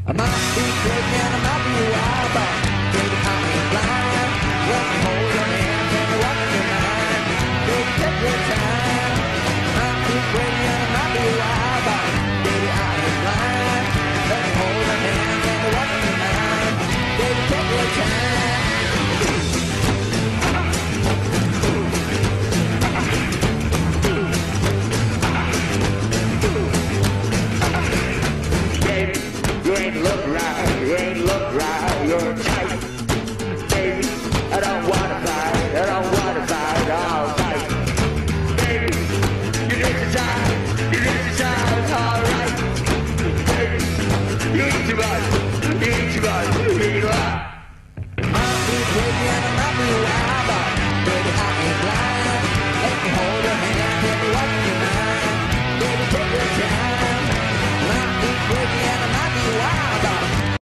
I might be crazy and I might be wild, but baby, I ain't blind. Let me hold your hands and walk your mind. Baby, take your time. I might be crazy and I might be wild, but baby, I ain't blind. Let me hold your hands and walk your mind. Baby, take your time. You ain't look right, you ain't look right, you're tight. Baby, I don't wanna fight, I don't wanna fight, all right. Baby, you exercise, alright. Baby, you eat too much.